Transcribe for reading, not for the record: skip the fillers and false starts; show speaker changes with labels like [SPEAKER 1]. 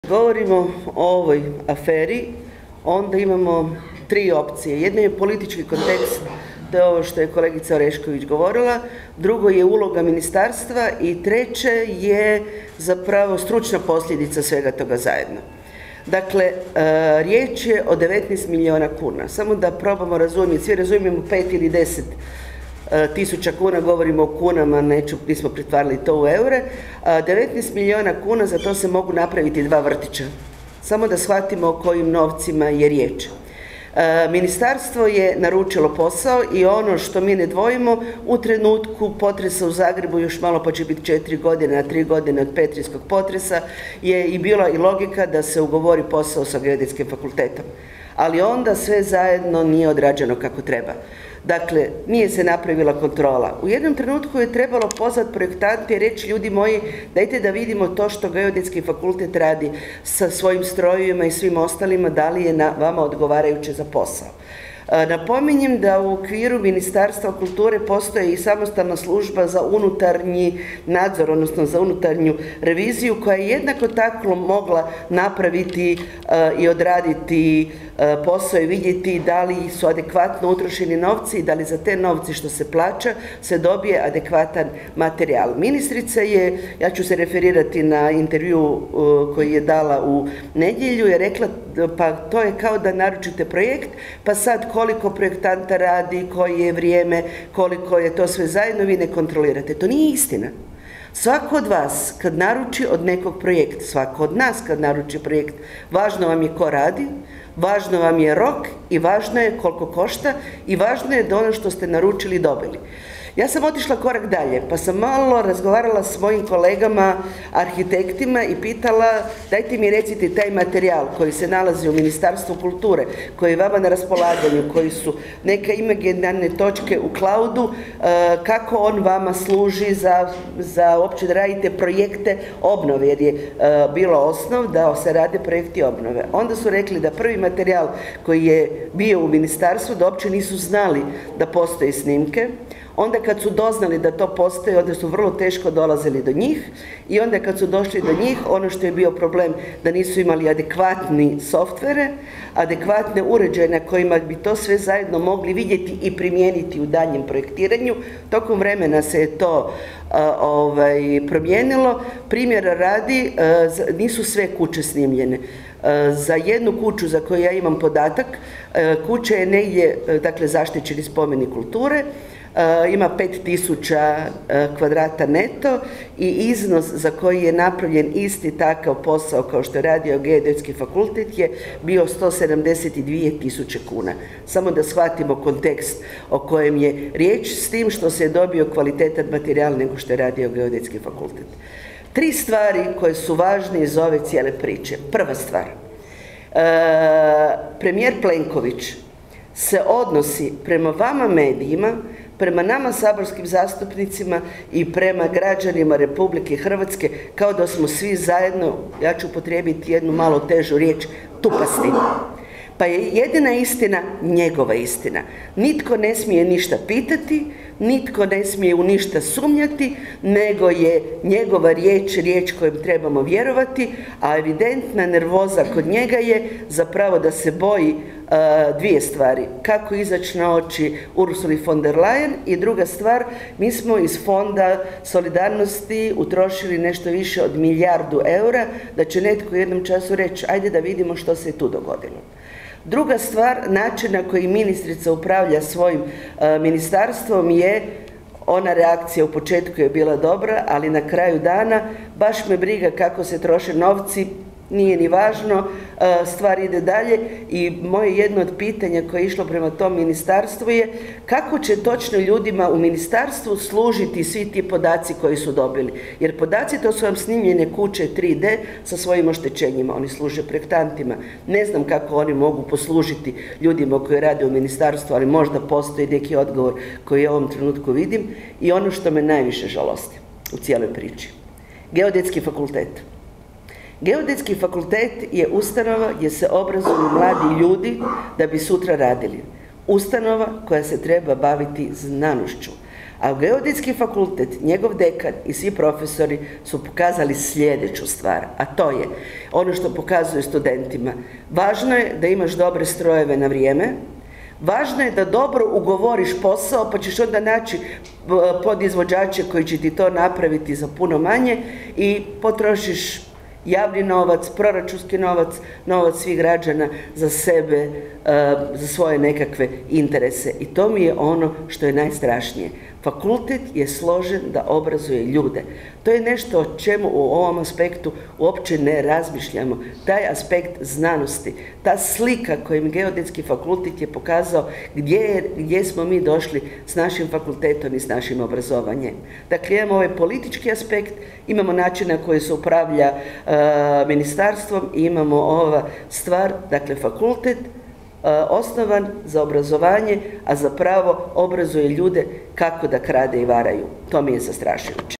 [SPEAKER 1] Govorimo o ovoj aferi, onda imamo tri opcije. Jedno je politički kontekst, to je ovo što je kolegica Orešković govorila, drugo je uloga ministarstva i treće je zapravo stručna posljedica svega toga zajedno. Dakle, riječ je o 19 milijuna kuna. Samo da probamo razumjeti, svi razumijemo 5 ili 10 tisuća kuna, govorimo o kunama, nismo pretvarali to u eure. 19 milijuna kuna, za to se mogu napraviti 2 vrtića. Samo da shvatimo o kojim novcima je riječ. Ministarstvo je naručilo posao i ono što mi ne dvojimo, u trenutku potresa u Zagrebu, još malo pa će biti 4 godine, a 3 godine od petrinjskog potresa, je i bila i logika da se ugovori posao sa Geodetskim fakultetom. Ali onda sve zajedno nije odrađeno kako treba. Dakle, nije se napravila kontrola. U jednom trenutku je trebalo pozvati projektante i reći, ljudi moji, dajte da vidimo to što Geodetski fakultet radi sa svojim strojevima i svim ostalima, da li je vama odgovarajuće za posao. Napominjem da u okviru Ministarstva kulture postoji i samostalna služba za unutarnji nadzor, odnosno za unutarnju reviziju, koja je jednako tako mogla napraviti i odraditi posao i vidjeti da li su adekvatno utrošeni novci i da li za te novci što se plaća se dobije adekvatan materijal. Ministrica je, ja ću se referirati na intervju koji je dala u nedjelju, je rekla pa to je kao da naručite projekt, pa sad koliko projektanta radi, koje je vrijeme, koliko je to sve zajedno, vi ne kontrolirate. To nije istina. Svako od vas kad naruči od nekog projekt, svako od nas kad naruči projekt, važno vam je ko radi, važno vam je rok i važno je koliko košta i važno je da ono što ste naručili dobili. Ja sam otišla korak dalje, pa sam malo razgovarala s mojim kolegama, arhitektima i pitala, dajte mi recite taj materijal koji se nalazi u Ministarstvu kulture, koji je vama na raspolaganju, koji su neke imaginarne točke u cloudu, kako on vama služi za uopće da radite projekte obnove, jer je bilo osnov da se rade projekti obnove. Onda su rekli da prvi materijal koji je bio u ministarstvu, da uopće nisu znali da postoje snimke. Onda kad su doznali da to postoji, onda su vrlo teško dolazili do njih i onda kad su došli do njih, ono što je bio problem da nisu imali adekvatni softvere, adekvatne uređaje na kojima bi to sve zajedno mogli vidjeti i primijeniti u daljnjem projektiranju. Tokom vremena se je to promijenilo. Primjera radi, nisu sve kuće snimljene. Za jednu kuću za koju ja imam podatak, kuća je negdje, dakle, zaštićeni spomenik kulture, ima 5000 kvadrata neto i iznos za koji je napravljen isti takav posao kao što je radio Geodetski fakultet je bio 172.000 kuna. Samo da shvatimo kontekst o kojem je riječ, s tim što se je dobio kvalitetan materijal nego što je radio Geodetski fakultet. 3 stvari koje su važne iz ove cijele priče. Prva stvar, premijer Plenković se odnosi prema vama medijima, prema nama saborskim zastupnicima i prema građanima Republike Hrvatske kao da smo svi zajedno, ja ću upotrijebiti jednu malo težu riječ, tupasti. Pa je jedina istina njegova istina. Nitko ne smije ništa pitati, nitko ne smije u ništa sumnjati, nego je njegova riječ kojom trebamo vjerovati, a evidentna nervoza kod njega je zapravo da se boji 2 stvari. Kako izaći na oči Ursuli von der Leyen i druga stvar, mi smo iz Fonda solidarnosti utrošili nešto više od 1 milijardu eura, da će netko u jednom času reći, ajde da vidimo što se je tu dogodilo. Druga stvar, način na koji ministrica upravlja svojim ministarstvom je, ona reakcija u početku je bila dobra, ali na kraju dana baš me briga kako se troše novci, nije ni važno, stvar ide dalje i moje jedno od pitanja koje je išlo prema tom ministarstvu je kako će točno ljudima u ministarstvu služiti svi ti podaci koji su dobili. Jer podaci, to su vam snimljene kuće 3D sa svojim oštećenjima, oni služe projektantima. Ne znam kako oni mogu poslužiti ljudima koji rade u ministarstvu, ali možda postoji neki odgovor koji ja u ovom trenutku vidim. I ono što me najviše žalosti u cijeloj priči, Geodetski fakultet. Geodetski fakultet je ustanova gdje se obrazuju mladi ljudi da bi sutra radili. Ustanova koja se treba baviti znanošću. A Geodetski fakultet, njegov dekan i svi profesori su pokazali sljedeću stvar, a to je ono što pokazuju studentima. Važno je da imaš dobre strojeve na vrijeme, važno je da dobro ugovoriš posao, pa ćeš onda naći podizvođače koji će ti to napraviti za puno manje i potrošiš javni novac, proračunski novac, novac svih građana za sebe, za svoje nekakve interese. I to mi je ono što je najstrašnije. Fakultet je složen da obrazuje ljude. To je nešto o čemu u ovom aspektu uopće ne razmišljamo. Taj aspekt znanosti, ta slika kojim Geodetski fakultet je pokazao gdje smo mi došli s našim fakultetom i s našim obrazovanjem. Dakle, imamo ovaj politički aspekt, imamo način na koji se upravlja ministarstvom i imamo ova stvar, dakle fakultet osnovan za obrazovanje, a zapravo obrazuje ljude kako da krade i varaju. To mi je zastrašujuće.